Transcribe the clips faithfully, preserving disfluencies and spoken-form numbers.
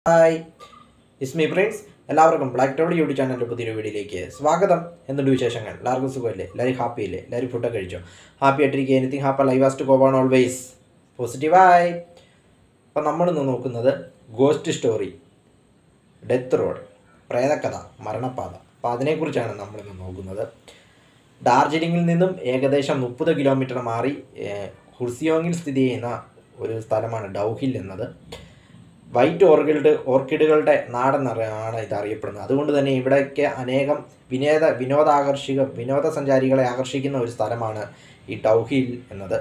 Hi ഇസ്മി friends, എല്ലാവർക്കും black toad YouTube ചാനലിൻ്റെ പുതിയൊരു വീഡിയോയിലേക്ക് സ്വാഗതം. എന്തുണ്ട് വിശേഷങ്ങൾ? എല്ലാവർക്കും സുഖമല്ലേ? എല്ലാവരും ഹാപ്പി അല്ലേ? എല്ലാവരും ഫുഡൊക്കെ കഴിച്ചോ? ഹാപ്പി ആയിട്ടിരിക്കുക. Anything happy live as go on always പോസിറ്റീവായി. അപ്പം നമ്മളിന്ന് നോക്കുന്നത് ഗോസ്റ്റ് സ്റ്റോറി, ഡെത്ത് റോഡ്, പ്രേതകഥ, മരണപ്പാത. അപ്പോൾ അതിനെക്കുറിച്ചാണ് നമ്മളിന്ന് നോക്കുന്നത്. ഡാർജിലിംഗിൽ നിന്നും ഏകദേശം മുപ്പത് കിലോമീറ്റർ മാറി ഹുർസിയോങ്ങിൽ സ്ഥിതി ചെയ്യുന്ന ഒരു സ്ഥലമാണ് ഡൗഹിൽ എന്നത്. വൈറ്റ് ഓർക്കിഡ് ഓർക്കിഡുകളുടെ നാടെന്നാണ് ഇത് അറിയപ്പെടുന്നത്. അതുകൊണ്ട് തന്നെ ഇവിടേക്ക് അനേകം വിനോദ വിനോദാകർഷിക വിനോദസഞ്ചാരികളെ ആകർഷിക്കുന്ന ഒരു സ്ഥലമാണ് ഈ ഡൗഹിൽ എന്നത്.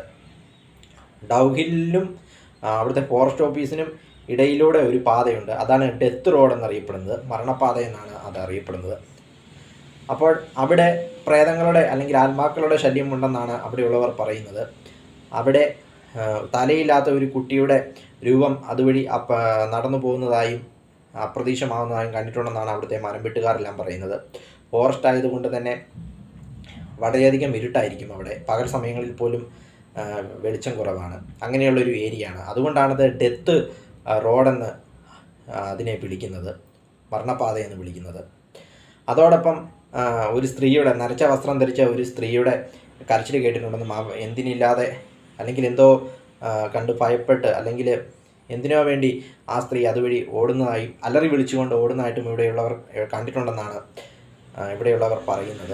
ഡൗഹിലും അവിടുത്തെ ഫോറസ്റ്റ് ഓഫീസിനും ഇടയിലൂടെ ഒരു പാതയുണ്ട്. അതാണ് ഡെത്ത് റോഡ് എന്നറിയപ്പെടുന്നത്, മരണപ്പാത എന്നാണ് അത് അറിയപ്പെടുന്നത്. അപ്പോൾ അവിടെ പ്രേതങ്ങളുടെ അല്ലെങ്കിൽ ആത്മാക്കളുടെ ശല്യമുണ്ടെന്നാണ് അവിടെയുള്ളവർ പറയുന്നത്. അവിടെ തലയില്ലാത്ത ഒരു കുട്ടിയുടെ രൂപം അതുവഴി അപ്പ നടന്നു പോകുന്നതായും അപ്രതീക്ഷമാകുന്നതായും കണ്ടിട്ടുണ്ടെന്നാണ് അവിടുത്തെ മരംവെട്ടുകാരെല്ലാം പറയുന്നത്. ഫോറസ്റ്റ് ആയതുകൊണ്ട് തന്നെ വളരെയധികം ഇരുട്ടായിരിക്കും അവിടെ. പകൽ സമയങ്ങളിൽ പോലും വെളിച്ചം കുറവാണ്. അങ്ങനെയുള്ളൊരു ഏരിയയാണ്. അതുകൊണ്ടാണത് ഡെത്ത് റോഡെന്ന് അതിനെ വിളിക്കുന്നത്, മരണപാതയെന്ന് വിളിക്കുന്നത്. അതോടൊപ്പം ഒരു സ്ത്രീയുടെ, നരച്ച വസ്ത്രം ധരിച്ച ഒരു സ്ത്രീയുടെ കരച്ചിൽ കേട്ടിട്ടുണ്ടെന്നും എന്തിനില്ലാതെ അല്ലെങ്കിൽ എന്തോ കണ്ട് ഭയപ്പെട്ട് അല്ലെങ്കിൽ എന്തിനോ വേണ്ടി ആ സ്ത്രീ അതുവഴി ഓടുന്നതായും അലറി വിളിച്ചുകൊണ്ട് ഓടുന്നതായിട്ടും ഇവിടെയുള്ളവർ കണ്ടിട്ടുണ്ടെന്നാണ് ഇവിടെയുള്ളവർ പറയുന്നത്.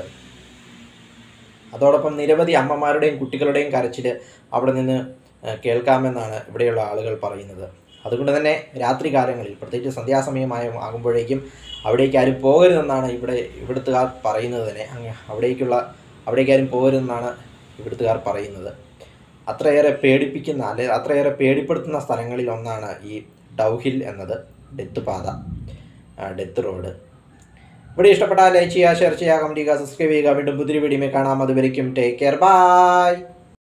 അതോടൊപ്പം നിരവധി അമ്മമാരുടെയും കുട്ടികളുടെയും കരച്ചിൽ അവിടെ നിന്ന് കേൾക്കാമെന്നാണ് ഇവിടെയുള്ള ആളുകൾ പറയുന്നത്. അതുകൊണ്ട് തന്നെ രാത്രി കാലങ്ങളിൽ, പ്രത്യേകിച്ച് സന്ധ്യാസമയമായ ആകുമ്പോഴേക്കും അവിടേക്ക് ആരും പോകരുതെന്നാണ് ഇവിടെ ഇവിടുത്തുകാർ പറയുന്നത് തന്നെ. അവിടേക്കുള്ള അവിടേക്കാരും പോകരുതെന്നാണ് ഇവിടുത്തുകാർ പറയുന്നത്. അത്രയേറെ പേടിപ്പിക്കുന്ന അല്ലെ അത്രയേറെ പേടിപ്പെടുത്തുന്ന സ്ഥലങ്ങളിൽ ഒന്നാണ് ഈ ഡൗഹിൽ എന്നത്, ഡെത്ത് പാത, ഡെത്ത് റോഡ്. ഇവിടെ ഇഷ്ടപ്പെട്ടാൽ ലൈക്ക് ചെയ്യുക, ഷെയർ ചെയ്യുക, കമൻറ്റ് ചെയ്യുക, സബ്സ്ക്രൈബ് ചെയ്യുക. വീണ്ടും പുതിയൊരു വീഡിയോയിൽ കാണാം. അതുവരയ്ക്കും ടേക്ക് കെയർ, ബൈ.